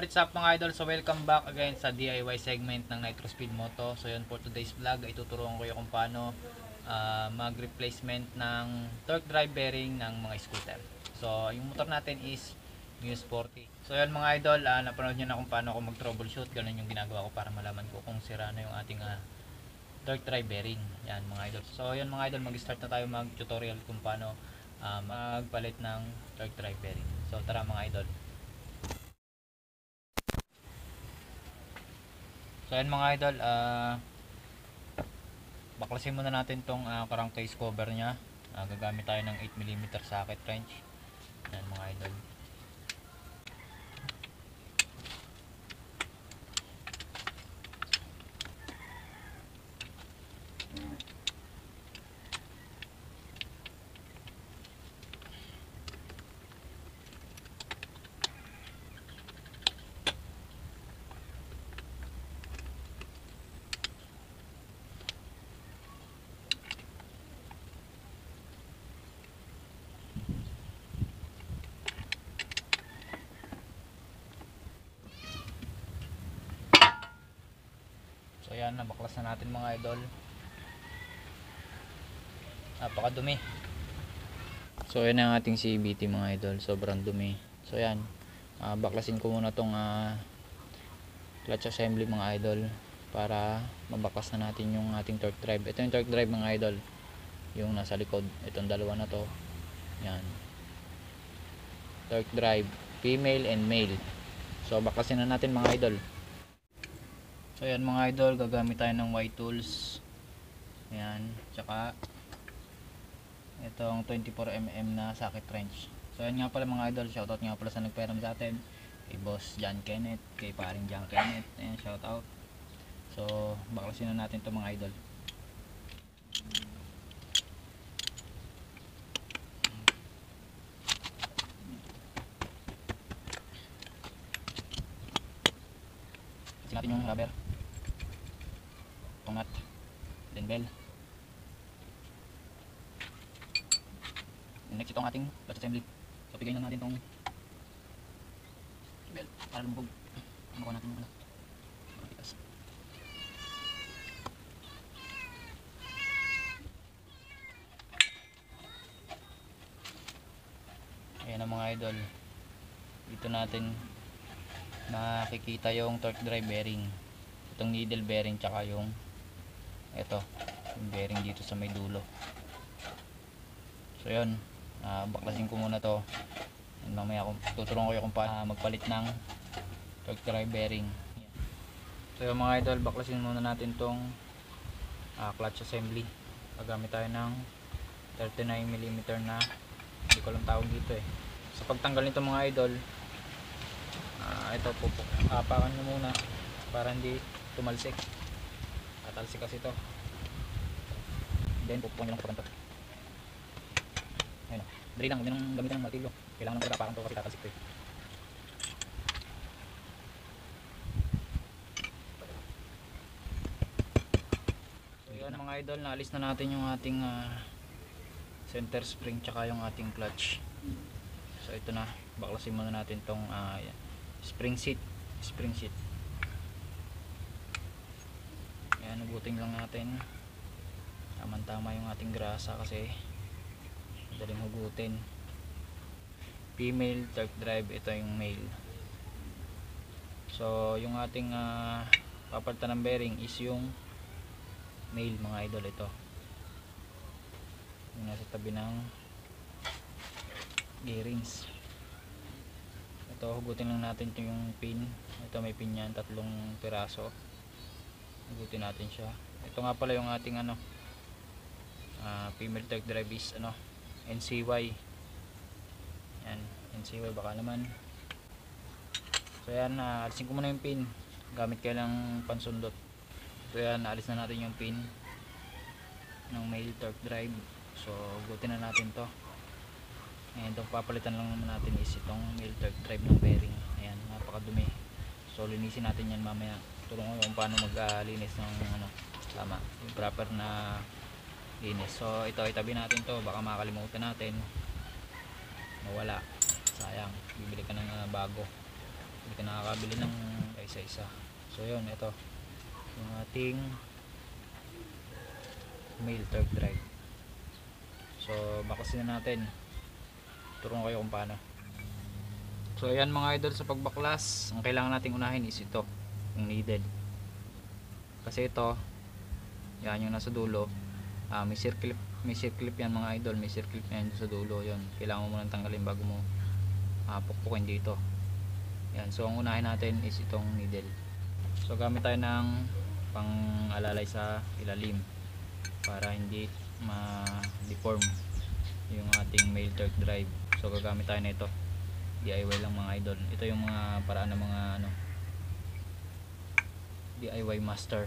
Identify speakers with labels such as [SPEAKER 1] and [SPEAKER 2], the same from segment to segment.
[SPEAKER 1] what is up mga idol? So welcome back again sa DIY segment ng Nitro Speed Moto. So yun, for today's vlog ay tuturuan ko yung kung paano mag-replacement ng torque drive bearing ng mga scooter. So yung motor natin is Muse 40. So yun mga idol, napanood nyo na kung paano ako mag-troubleshoot. Ganun yung ginagawa ko para malaman ko kung sira na yung ating torque drive bearing. Yan mga idol. So yun mga idol, mag-start na tayo mag-tutorial kung paano magpalit ng torque drive bearing. So tara mga idol. So ayan mga idol, baklasin muna natin tong crankcase cover nya. Gagamit tayo ng 8mm socket wrench. Ayan mga idol. So ayan, nabaklas na natin mga idol. Napakadumi. So ayan ang ating CVT mga idol, sobrang dumi. So ayan, baklasin ko muna tong clutch assembly mga idol para mabaklas na natin yung ating torque drive. Ito yung torque drive mga idol, yung nasa likod. Itong dalawa na to, yan, torque drive, female and male. So baklasin na natin mga idol. So ayan mga idol, gagamit tayo ng Y-tools. Ayan, tsaka itong 24mm na socket wrench. So ayan nga pala mga idol, shoutout nga pala sa nagperam sa atin, kay Boss John Kenneth, kay paring John Kenneth. Ayan, shoutout. So baklasin na natin ito mga idol. Baklasin natin yung rubber, tungat, then bell. Next itong ating clutch assembly. So pigay na natin itong bell para lumubog. Makuha natin yung pitas. Ayan na mga idol, dito natin nakikita yung torque drive bearing, itong needle bearing, tsaka yung bearing dito sa may dulo. So yun, baklasin ko muna to. Mamaya tuturuan ko yung kung paano magpalit ng torque drive bearing. So yun mga idol, baklasin muna natin tong clutch assembly. Gagamit tayo ng 39mm na, hindi ko lang tawag dito eh. Sa pagtanggal nito mga idol, ito apakan nyo muna para hindi tumalsik. Tatalsik kasi ito. Then pupukan nyo lang sa kanto. Ayun, dali lang, huwag nang gamitin ng martilyo. Kailangan ng pagkapakan to kasi tatalsik ito eh. So yun mga idol, naalis na natin yung ating center spring tsaka yung ating clutch. So ito na, baklasin muna natin tong spring seat. Ayan, ugutin lang natin. Tama-tama yung ating grasa kasi madaling hugutin. Female torque drive, ito yung male. So yung ating papalitan ng bearing is yung male mga idol. Ito yung nasa tabi ng gearings. Ito, hugutin lang natin ito yung pin. Ito may pin yan, 3 piraso. Hugutin natin siya. Ito nga pala yung ating female torque drive is NCY. Yan, NCY baka naman. So yan, alisin ko muna yung pin. Gamit kayo lang pansundot. So yan, alis na natin yung pin ng male torque drive. So hugutin na natin to. Ayan, itong papalitan lang naman natin is itong male torque drive ng bearing. Ayan, napakadumi. So linisin natin yan mamaya. Tulungan ko kung paano maglinis ng tama, yung proper na linis. So ito, itabi natin to, baka makalimutan natin, mawala, sayang, bibili ka ng bago. hindi ka nakakabili ng isa-isa. So yun, ito yung ating male torque drive. So baklasin na natin, turuan ko kayo kung paano. So ayan mga idol, sa pagbaklas ang kailangan nating unahin is ito, yung needle. Kasi ito, yan yung nasa dulo, may circlip yan mga idol, may circlip yan sa dulo. Yun, kailangan mo munang tanggalin bago mo pukpukin dito. Yan, so ang unahin natin is itong needle. So gamit tayo ng pang alalay sa ilalim para hindi ma-deform yung ating male torque drive. So gagamit tayo na ito, DIY lang mga idol. Ito yung mga paraan ng mga DIY master.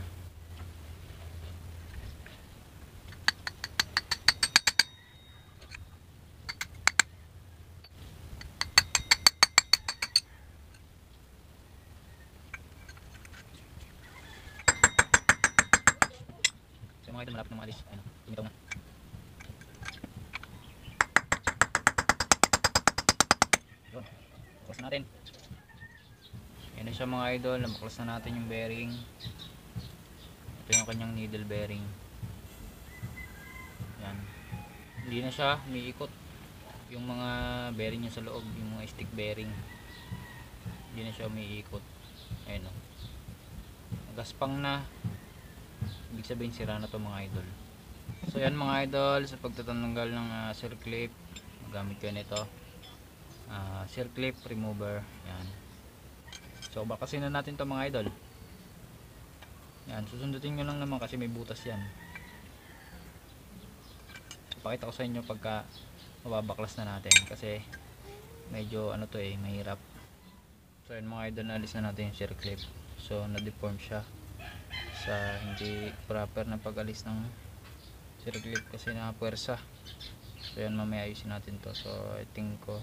[SPEAKER 1] So mga idol, malapit na maalis. Ayun, tumitaw na. Yun, baklas natin. Yan na siya mga idol, nabaklas na natin yung bearing. Ito yung kanyang needle bearing. Yan, hindi na siya umiikot yung mga bearing niya sa loob, yung mga stick bearing, hindi na siya umiikot. Ayun o, nagaspang na, ibig sabihin sira na to mga idol. So yan mga idol, sa pagtatanggal ng circlip, gamit ko nito, circlip remover. Yan, so bakasin na natin to mga idol. Yan, susundutin nyo lang naman kasi may butas yan. Ipakita ko sa inyo pagka mababaklas na natin kasi medyo to mahirap. So yun mga idol, naalis na natin yung circlip. So na-deform siya sa hindi proper na pag-alis ng circlip kasi nakapuwersa. So yan, mamaya ayusin natin to. So I think ko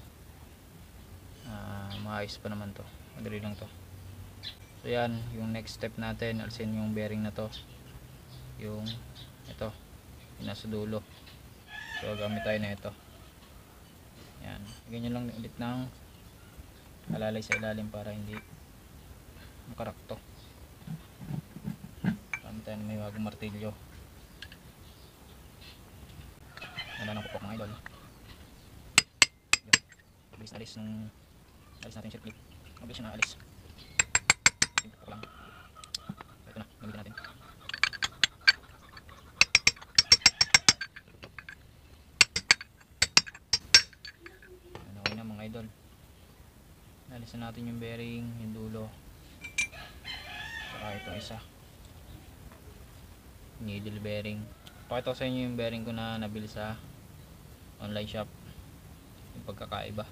[SPEAKER 1] maayos pa naman to, madali lang to. So yan, yung next step natin, alisin yung bearing na to, yung ito, yung nasa dulo. So gamit tayo na ito. Yan, ganyan lang ulit ng alalay sa ilalim para hindi makarak to. Gamit tayo na may bagong martilyo. Ganda ng kupok mga idol. Yun, mabilis na alis nung alis natin yung circlip, mabilis siya na alis. Kupok lang. So ito na, gamitin natin. Okay na mga idol, nalisan natin yung bearing, yung dulo, saka ito isa, needle bearing. Pakita ko sa inyo yung bearing ko na nabili sa online shop, yung pagkakaiba.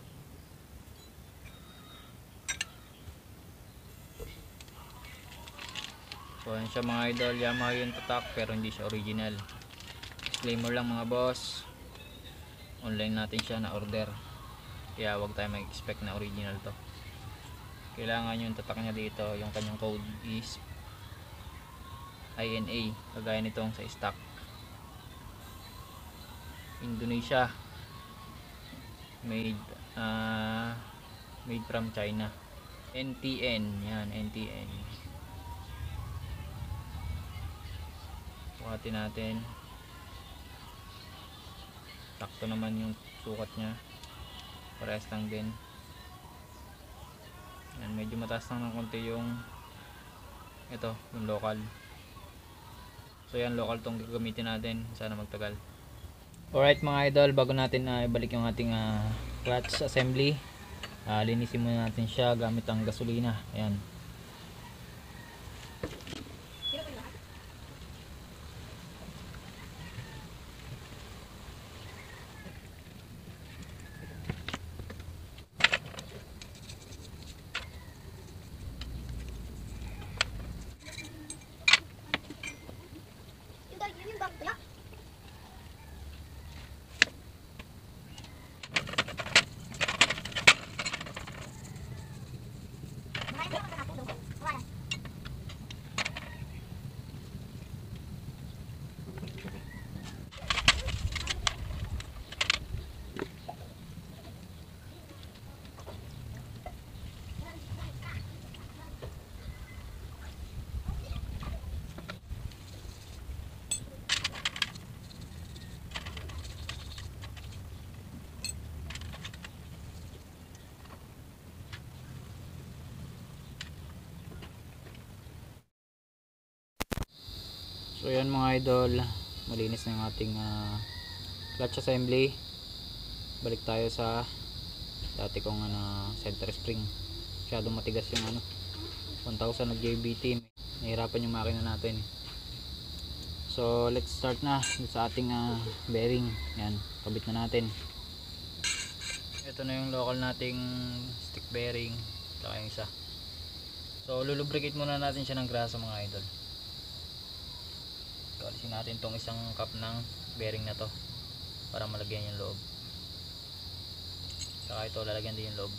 [SPEAKER 1] So yan siya mga idol, Yamaha yung tatak pero hindi siya original. Disclaimer lang mga boss, online natin siya na order, kaya wag tayo mag-expect na original to. Kailangan yung tatak niya dito, yung kanyang code is INA, kagaya nitong sa stock. Indonesia, made from China. NTN, yan, NTN. Sukatin natin, sakto naman yung sukat nya, parehas lang din. Yan, medyo mataas lang ng konti yung ito, yung local. So yan, local tong gagamitin natin, sana magtagal. Alright mga idol, bago natin ibalik yung ating clutch assembly, linisin muna natin siya gamit ang gasolina. Ayan. So yan mga idol, malinis na yung ating clutch assembly. Balik tayo sa dati kong center spring. Masyadong matigas yung 1000 ng JBT. Nahirapan yung makina natin. So let's start na sa ating bearing. Yan, kabit na natin. Ito na yung local nating stick bearing, saka yung isa. So lulubricate muna natin siya ng grasa mga idol. So alisin natin tong isang cup ng bearing na to para malagyan yung loob. Saka ito lalagyan din yung loob.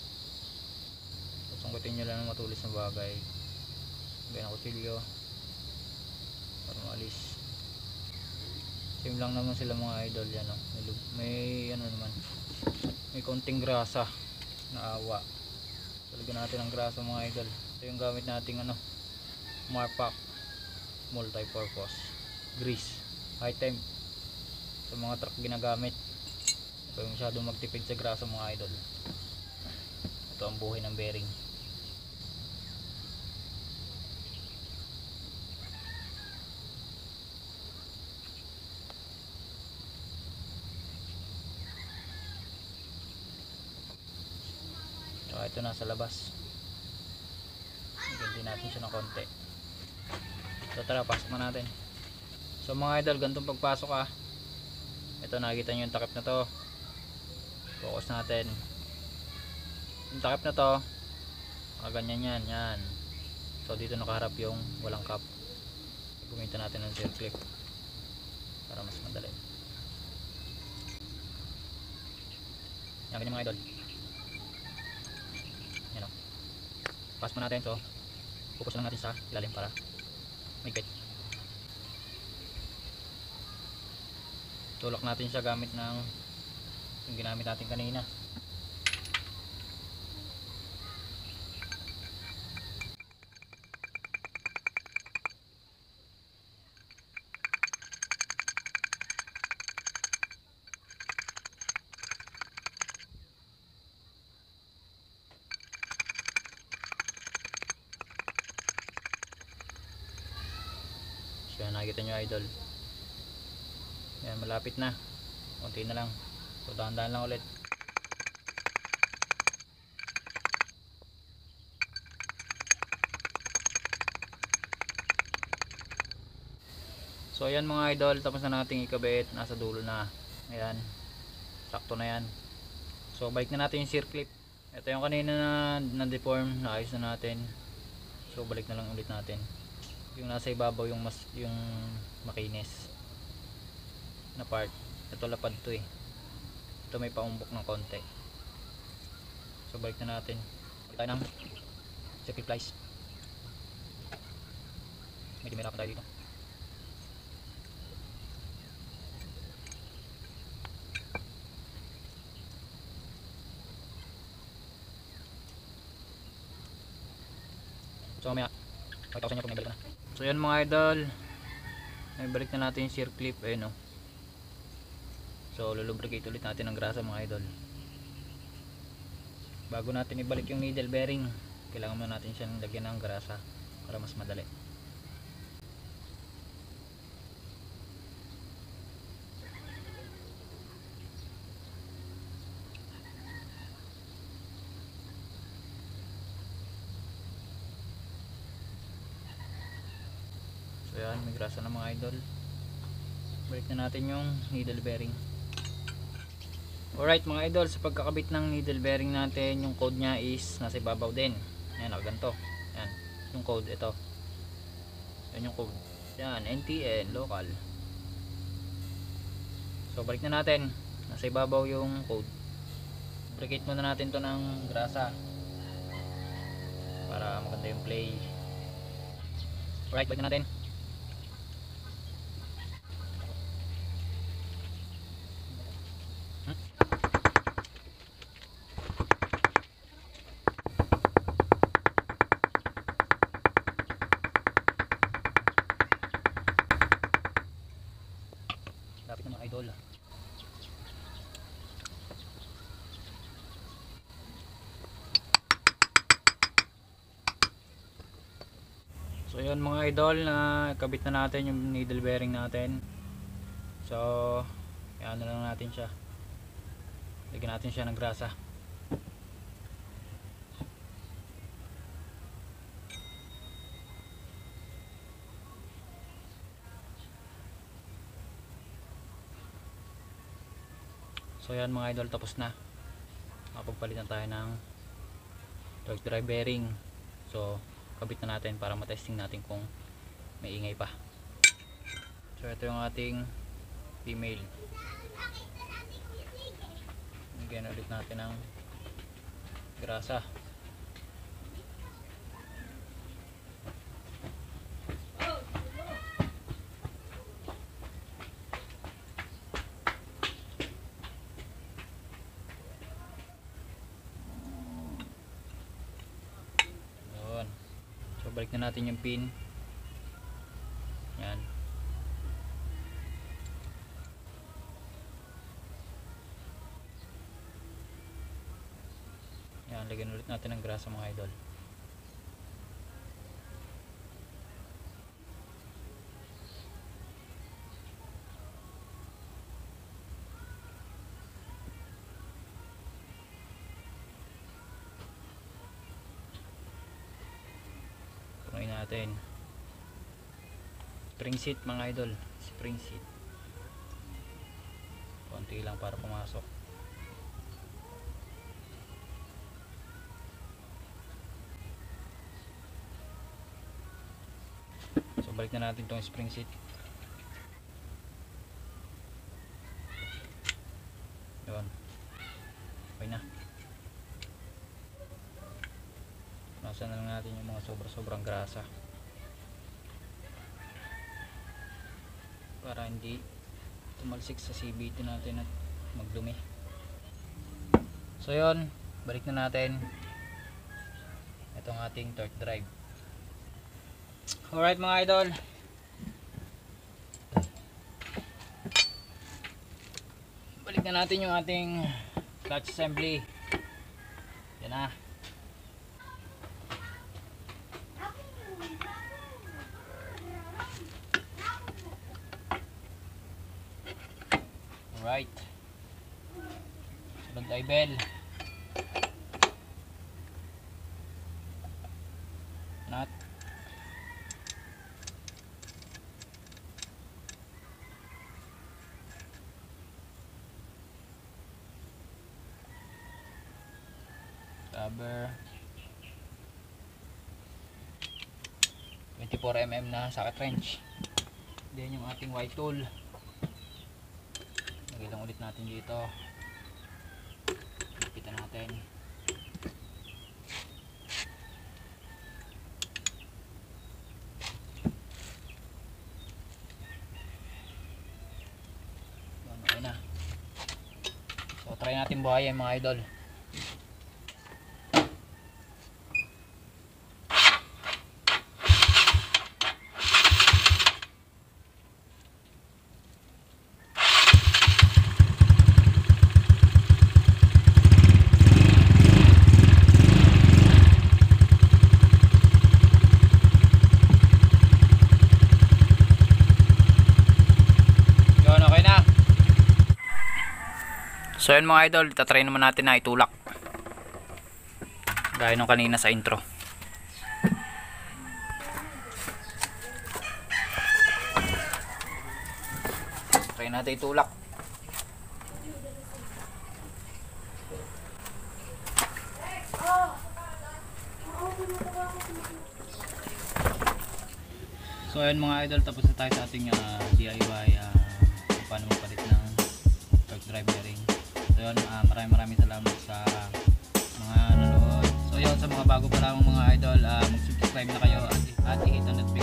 [SPEAKER 1] So sungkitin nyo lang ng matulis na bagay. Gaya ng kutsilyo para maalis. Same lang naman sila mga idol yan, may naman, may konting grasa na awa. Talagyan natin ng grasa mga idol. Ito yung gamit nating Marpak multi-purpose grease, high temp, sa mga truck ginagamit. So masyadong magtipid sa grasa mga idol. Ito ang buhay ng bearing. So ito nasa labas, ganti natin siya ng konti. So tara, pasok na natin. So mga idol, ganitong pagpasok ito nakikita nyo yung takip na to. Focus natin yung takip na to, ganyan yan. So dito nakaharap yung walang cup. Gumita natin ng zero clip para mas madali. Yan, ganyan mga idol. Yan o, pass mo natin. So focus lang natin sa ilalim para migpit. Tulak natin siya gamit ng yung ginamit natin kanina. So yan, nakikita nyo idol. Yan, malapit na, konti na lang. So dahan-dahan lang ulit. So ayan mga idol, tapos na nating ikabit, nasa dulo na. Ayan, sakto na yan. So balik na natin yung circlip. Ito yung kanina na deform, naayos na natin. So balik na lang ulit natin. Yung nasa ibabaw yung makinis na part. Ito lapad to ito may paumbok ng konti. So balik na natin. Balik tayo ng circuit plies. Medyo may rapat tayo dito. So mamaya pakita ko sa inyo kung may balik na. So yan mga idol, may balik na natin yung circlip. Ayun So lulubricate ulit natin ng grasa mga idol. Bago natin ibalik yung needle bearing, kailangan muna natin siyang lagyan ng grasa para mas madali. So yan, may grasa na mga idol. Balik na natin yung needle bearing. Alright mga idol, sa pagkakabit ng needle bearing natin, yung code nya is nasa ibabaw din. Yan, nakaganto. Yan, yung code, ito. Yan yung code. Yan, NTN, local. So balik na natin, nasa ibabaw yung code. Lubricate muna natin to ng grasa para maganda yung play. Alright, balik na natin. Lapit na mga idol. So yun mga idol, na kabit na natin yung needle bearing natin. So yan na lang natin siya, lagyan natin siya ng grasa. So yan mga idol, tapos na. Makapagpalitan tayo ng torque drive bearing. So kabit na natin para matesting natin kung may ingay pa. So ito yung ating female. Lagyan ulit natin ng grasa. So balik na natin yung pin. Yan. Yan, lagyan ulit natin ng grasa mga idol. Punuin natin. Spring seat mga idol, spring seat. Konti lang para pumasok. So balik na natin itong spring seat. Yun, okay na. Nasa na lang natin yung mga sobrang grasa para hindi tumalsik sa CVT natin at magdumi. So yun, balik na natin itong ating torque drive. Alright mga idol, balik na natin yung ating clutch assembly. Yan na. Alright, sunod ay bell, nut, rubber, 24mm na socket wrench. Then yung ating white tool, lagay lang ulit natin dito, ipitan natin. Okay na. So try natin buhayin mga idol. So yun mga idol, itatry naman natin na itulak gaya nung kanina sa intro. Try natin itulak. So yun mga idol, tapos na tayo sa ating DIY kung paano magpalit ng torque drive bearing. So yun, maraming salamat sa mga nanonood. So yun, sa mga bago pa lamang mga idol, mag-subscribe na kayo at i-hit ang notification